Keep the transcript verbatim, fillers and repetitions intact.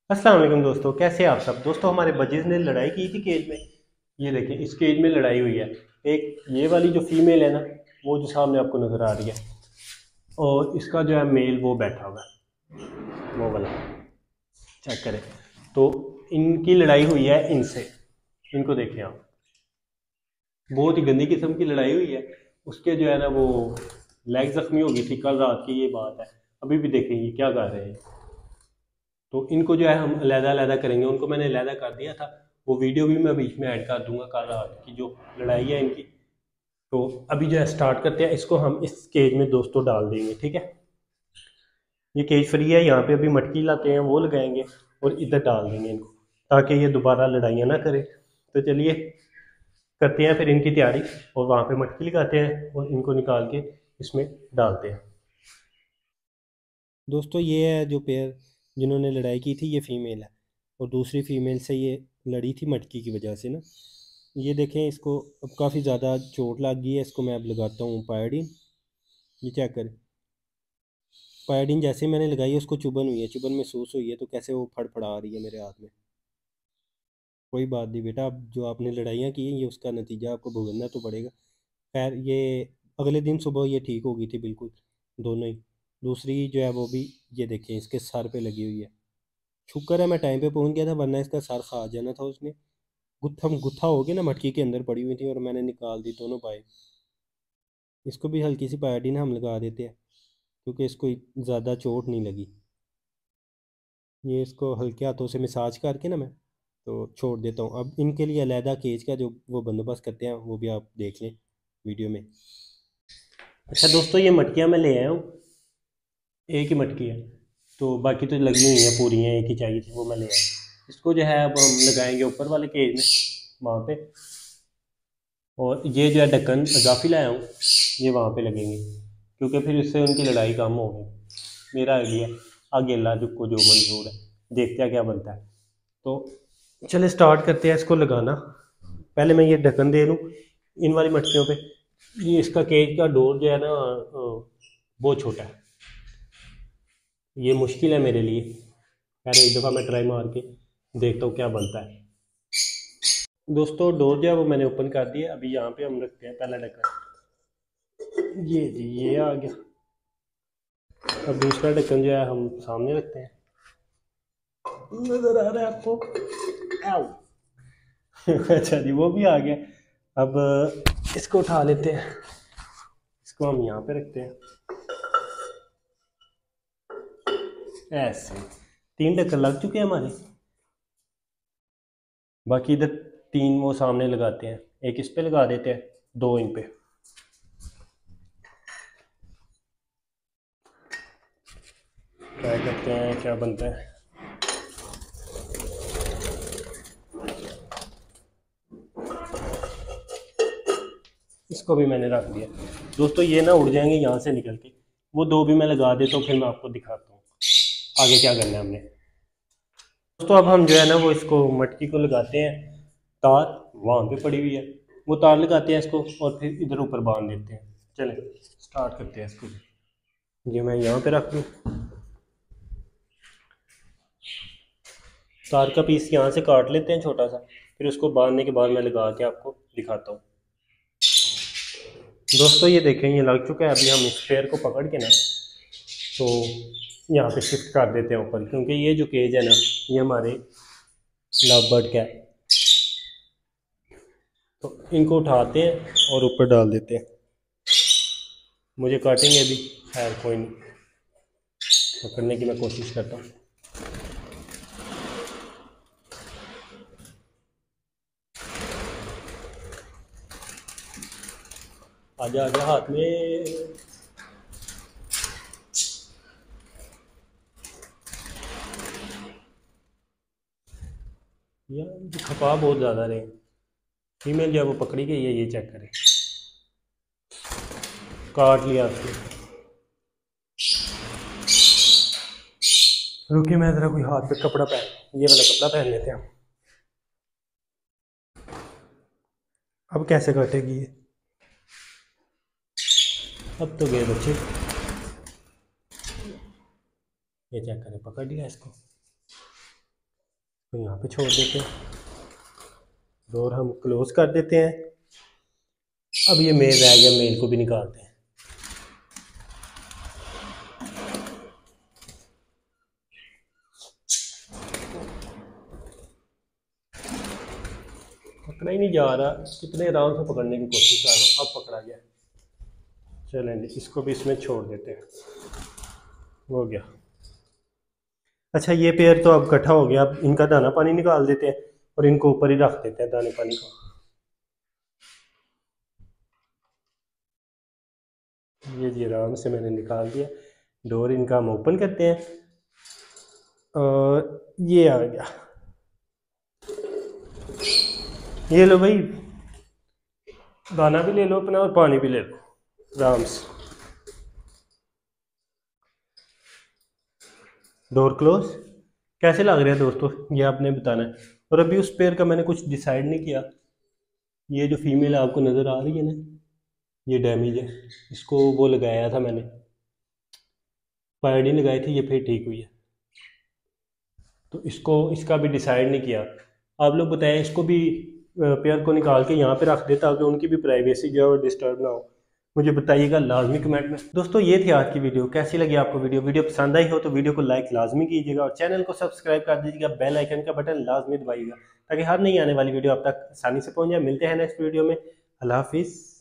अस्सलाम वालेकुम दोस्तों, कैसे हैं आप सब। दोस्तों हमारे बजीज़ ने लड़ाई की थी केज में। ये देखें, इस केज में लड़ाई हुई है। एक ये वाली जो फीमेल है ना, वो जो सामने आपको नज़र आ रही है, और इसका जो है मेल वो बैठा हुआ है, वो वाला। चेक करें तो इनकी लड़ाई हुई है इनसे। इनको देखें आप, बहुत ही गंदी किस्म की लड़ाई हुई है। उसके जो है ना वो लेग जख्मी हो गई थी, कल रात की ये बात है। अभी भी देखें ये क्या कर रहे हैं। तो इनको जो है हम अलहदा अलहदा करेंगे। उनको मैंने अलहदा कर दिया था, वो वीडियो भी मैं बीच में ऐड कर दूंगा कल रात की जो लड़ाई है इनकी। तो अभी जो है स्टार्ट करते हैं। इसको हम इस केज में दोस्तों डाल देंगे, ठीक है। ये केज फ्री है, यहाँ पे अभी मटकी लाते हैं वो लगाएंगे और इधर डाल देंगे इनको, ताकि ये दोबारा लड़ाइयाँ ना करे। तो चलिए करते हैं फिर इनकी तैयारी, और वहाँ पे मटकी लगाते हैं और इनको निकाल के इसमें डालते हैं। दोस्तों ये है जो पेयर जिन्होंने लड़ाई की थी, ये फीमेल है, और दूसरी फीमेल से ये लड़ी थी मटकी की वजह से ना। ये देखें, इसको अब काफ़ी ज़्यादा चोट लग गई है। इसको मैं अब लगाता हूँ पायोडीन। ये चेक करें, पायोडीन जैसे ही मैंने लगाई है उसको चुभन हुई है, चुभन महसूस हुई है, तो कैसे वो फड़फड़ा रही है मेरे हाथ में। कोई बात नहीं बेटा, अब जो आपने लड़ाइयाँ की हैं ये उसका नतीजा आपको भुगतना तो पड़ेगा। खैर, ये अगले दिन सुबह ये ठीक हो गई थी बिल्कुल, दोनों ही। दूसरी जो है वो भी, ये देखें, इसके सर पे लगी हुई है। शुक्र है मैं टाइम पे पहुंच गया था, वरना इसका सर खा जाना था उसने। गुत्थम गुत्था हो गया ना, मटकी के अंदर पड़ी हुई थी और मैंने निकाल दी दोनों पाए। इसको भी हल्की सी पायोडीन हम लगा देते हैं, क्योंकि इसको ज़्यादा चोट नहीं लगी। ये इसको हल्के हाथों से मसाज करके ना मैं तो छोड़ देता हूँ। अब इनके लिए अलहदा केज का जो वो बंदोबस्त करते हैं वो भी आप देख लें वीडियो में। अच्छा दोस्तों, ये मटकियाँ मैं ले आया हूँ। एक ही मटकी है, तो बाकी तो लगी हुई हैं पूरी हैं, एक ही चाहिए थी वो मैं ले आया। इसको जो है अब हम लगाएंगे ऊपर वाले केज में, वहाँ पे। और ये जो है ढक्कन इजाफी लाया हूँ, ये वहाँ पे लगेंगे, क्योंकि फिर इससे उनकी लड़ाई कम होगी। मेरा आइडिया, आगे अल्लाह को जो मंजूर है, देखते हैं क्या बनता है। तो चले स्टार्ट करते हैं इसको लगाना। पहले मैं ये ढक्कन दे दूँ इन वाली मटकियों पे। ये इसका केज का डोर जो है ना अ, बहुत छोटा है, ये मुश्किल है मेरे लिए। खैर एक दफ़ा मैं ट्राई मार के देखता हूँ क्या बनता है। दोस्तों डोर जो है वो मैंने ओपन कर दिया। अभी यहाँ पे हम रखते हैं पहला ढक्कन। ये जी, ये आ गया। अब दूसरा ढक्कन जो है हम सामने रखते हैं। नजर आ रहा है आपको? आओ। अच्छा जी, वो भी आ गया। अब इसको उठा लेते हैं, इसको हम यहाँ पे रखते हैं ऐसे। तीन ढक्कन लग चुके हैं हमारे, बाकी इधर तीन वो सामने लगाते हैं। एक इस पे लगा देते हैं, दो इन पे। ट्राई करते हैं क्या बनता है। इसको भी मैंने रख दिया। दोस्तों ये ना उड़ जाएंगे यहाँ से निकल के। वो दो भी मैं लगा देता हूँ, फिर मैं आपको दिखाता हूँ आगे क्या करना है हमने। दोस्तों अब हम जो है ना वो इसको मटकी को लगाते हैं। तार वहाँ पे पड़ी हुई है, वो तार लगाते हैं इसको और फिर इधर ऊपर बांध देते हैं। चलें स्टार्ट करते हैं इसको। ये मैं यहाँ पे रख दूँ, तार का पीस यहाँ से काट लेते हैं छोटा सा, फिर उसको बांधने के बाद मैं लगा के आपको दिखाता हूँ। दोस्तों ये देखें, ये लग चुका है। अभी हम इस पेयर को पकड़ के ना तो यहाँ पे शिफ्ट कर देते हैं ऊपर, क्योंकि ये जो केज है ना ये हमारे लव बर्ड का है। तो इनको उठाते हैं और ऊपर डाल देते हैं। मुझे काटेंगे अभी, खैर कोई नहीं, पकड़ने की मैं कोशिश करता हूँ। आजा आजा हाथ में। यार खपा बहुत ज़्यादा रहे। फीमेल जो है वो पकड़ी गई है, ये चेक करें, काट लिया आपने। रुकिए मैं ज़रा कोई हाथ पे कपड़ा पहन, ये वाला कपड़ा पहन लेते हैं। अब कैसे काटेगी ये? अब तो गए बच्चे। ये चेक करें, पकड़ लिया इसको। इसको यहाँ पे छोड़ देते हैं, डोर हम क्लोज कर देते हैं। अब ये मेल रह गया, मेल को भी निकालते हैं। पकड़ा ही नहीं जा रहा, कितने आराम से पकड़ने की कोशिश कर रहा हूँ, अब पकड़ा गया। चलें जी, इसको भी इसमें छोड़ देते हैं, हो गया। अच्छा ये पेयर तो अब इकट्ठा हो गया, अब इनका दाना पानी निकाल देते हैं और इनको ऊपर ही रख देते हैं दाने पानी को। ये जी आराम से मैंने निकाल दिया। डोर इनका हम ओपन करते हैं और ये आ गया। ये लो भाई, दाना भी ले लो अपना और पानी भी ले लो आराम से। Door close. कैसे लग रहा है दोस्तों, ये आपने बताना है। और अभी उस पेयर का मैंने कुछ डिसाइड नहीं किया। ये जो फीमेल आपको नज़र आ रही है ना, ये डैमेज है, इसको वो लगाया था मैंने, पायोडीन लगाई थी, ये फिर ठीक हुई है। तो इसको इसका भी डिसाइड नहीं किया। आप लोग बताएं, इसको भी पेयर को निकाल के यहाँ पे रख दे ताकि उनकी भी प्राइवेसी जो है वो डिस्टर्ब ना हो। मुझे बताइएगा लाजमी कमेंट में। दोस्तों ये थी आज की वीडियो, कैसी लगी आपको वीडियो वीडियो पसंद आई हो तो वीडियो को लाइक लाजमी कीजिएगा और चैनल को सब्सक्राइब कर दीजिएगा, बेल आइकन का बटन लाजमी दबाइएगा ताकि हर नई आने वाली वीडियो आप तक आसानी से पहुंच जाए। मिलते हैं नेक्स्ट वीडियो में। अल्लाह हाफिज़।